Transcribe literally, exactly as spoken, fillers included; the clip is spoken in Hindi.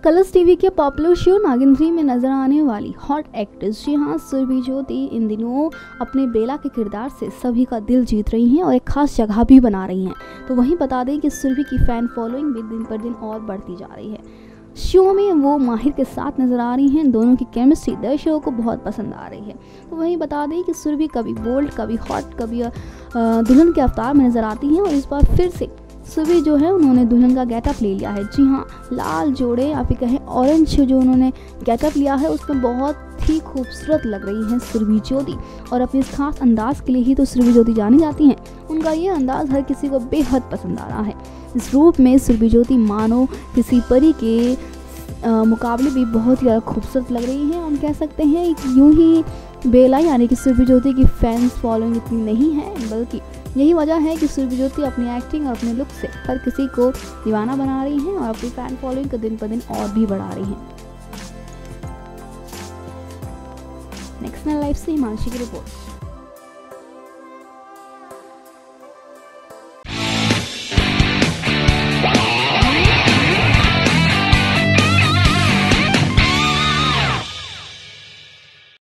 कलर्स टीवी के पॉपुलर शो नागिन थ्री में नजर आने वाली हॉट एक्ट्रेस जी हाँ सुरभि ज्योति इन दिनों अपने बेला के किरदार से सभी का दिल जीत रही हैं और एक खास जगह भी बना रही हैं। तो वहीं बता दें कि सुरभि की फैन फॉलोइंग भी दिन पर दिन और बढ़ती जा रही है। शो में वो माहिर के साथ नजर आ रही हैं। दोनों की केमिस्ट्री दर्शकों को बहुत पसंद आ रही है। तो वहीं बता दें कि सुरभि कभी बोल्ड, कभी हॉट, कभी दुल्हन के अवतार में नजर आती हैं और इस बार फिर से सुरभि जो है उन्होंने दुल्हन का गेटअप ले लिया है। जी हाँ, लाल जोड़े या फिर कहें ऑरेंज जो उन्होंने गेटअप लिया है उसमें बहुत ही खूबसूरत लग रही हैं सुरभि ज्योति। और अपने इस खास अंदाज के लिए ही तो सुरभि ज्योति जानी जाती हैं। उनका ये अंदाज हर किसी को बेहद पसंद आ रहा है। इस रूप में सुरभि ज्योति मानो किसी परी के आ, मुकाबले भी बहुत ही ज़्यादा खूबसूरत लग रही हैं। हम कह सकते हैं कि यूँ ही बेला यानी कि सुरभि ज्योति की फैंस फॉलोइंग इतनी नहीं है, बल्कि यही वजह है कि सुरभि ज्योति अपनी एक्टिंग और अपने लुक से हर किसी को दीवाना बना रही हैं और अपनी फैन फॉलोइंग को दिन पर दिन और भी बढ़ा रही हैं। नेक्स्ट लाइफ से हिमांशी की रिपोर्ट।